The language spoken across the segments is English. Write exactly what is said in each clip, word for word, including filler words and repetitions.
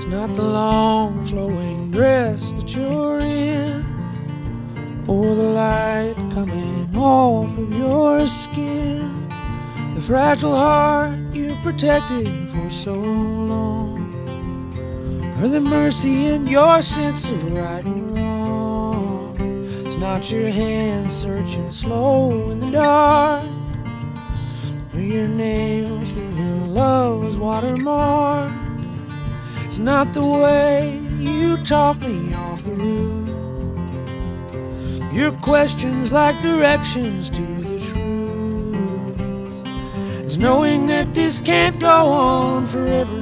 not the long flowing dress that you're in, or the light coming off of your skin, the fragile heart you protected for so long, or the mercy in your sense of right and wrong. It's not your hand searching slow in the dark, or your nails leaving love's watermark. It's not the way you talk me off the roof, your questions like directions to the truth. It's knowing that this can't go on forever.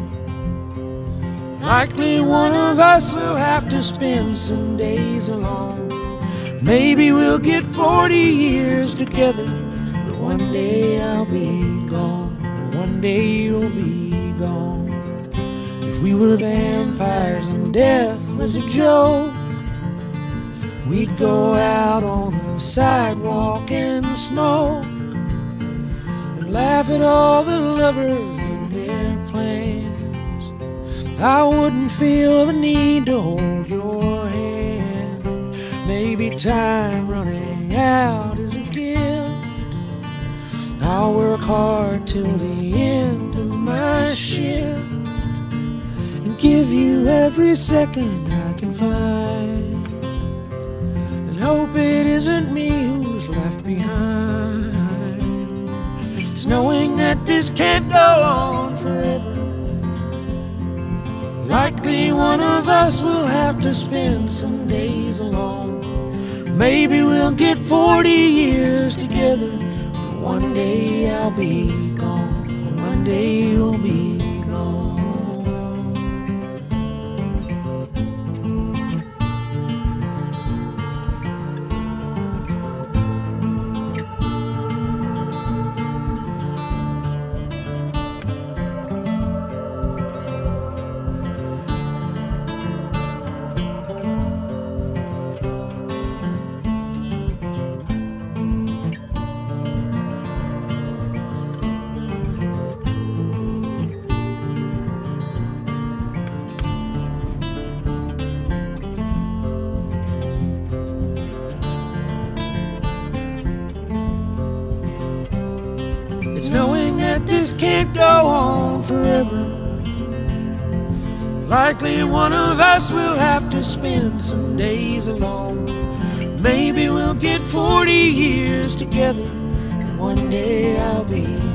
Likely one of us will have to spend some days alone. Maybe we'll get forty years together, but one day I'll be gone, one day you'll be gone. If we were vampires and death was a joke, we'd go out on the sidewalk and smoke, and laugh at all the lovers and their plans. I wouldn't feel the need to hold your hand. Maybe time running out is a gift. I'll work hard till the end of my shift, and give you every second I can find, and hope it isn't me who's left behind. It's knowing that this can't go on forever. Likely one of us will have to spend some days alone. Maybe we'll get forty years together, but one day I'll be gone, one day you'll be gone. It's knowing that this can't go on forever. Likely one of us will have to spend some days alone. Maybe we'll get forty years together, and one day I'll be